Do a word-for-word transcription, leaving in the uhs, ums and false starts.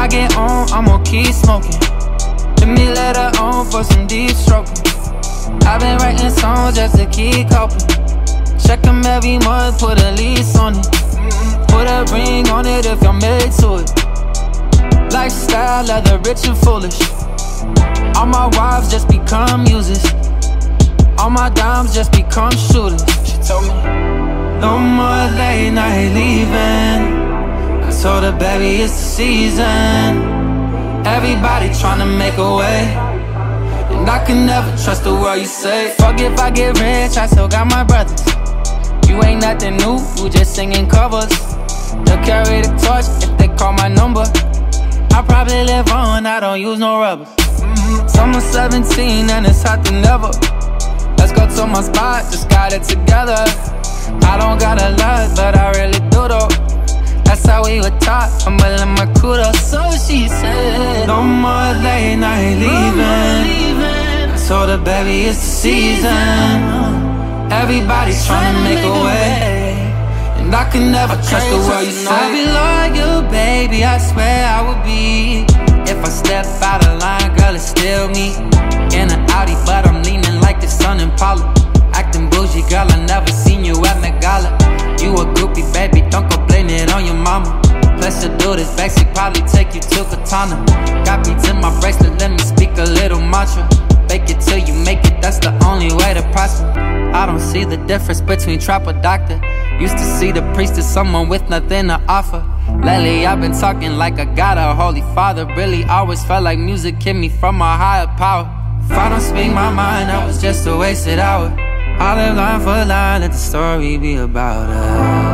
I get on, I'ma keep smoking. Let me later on for some deep stroking. I've been writing songs just to keep coping. Check them every month, put a lease on it. Put a ring on it if you're made to it. Lifestyle, leather, rich and foolish. All my wives just become users. All my dimes just become shooters. She told me, no more late night leaving. I told her, baby, it's the season. Everybody tryna make a way, and I can never trust the word you say. Fuck if I get rich, I still got my brothers. You ain't nothing new, you just singing covers. They'll carry the torch if they call my number. I probably live on, I don't use no rubbers. Summer seventeen and it's hot than ever. Let's go to my spot, just got it together. I don't got a lot, but I really do though. That's how we were taught, I'm in my kudos. So she said, no more late night leaving. I told her, baby, it's the season. Everybody's trying to make a way, and I can never trust the word you say. I'll be loyal, baby, I swear I would be. If I step out of line, girl, it's still me. In an Audi, but I'm leaning like the sun in Impala. Acting bougie, girl, I never seen you at Met Gala. You a groupie, baby, don't go blame it on your mama. Plus to do this backseat, probably take you to Katana. Got beats in my bracelet, let me speak a little mantra. Fake it till you make it, that's the only way to prosper. I don't see the difference between trap or doctor. Used to see the priest as someone with nothing to offer. Lately I've been talking like I got a holy father. Really always felt like music hit me from a higher power. If I don't speak my mind, that was just a wasted hour. I live line for line, let the story be about us.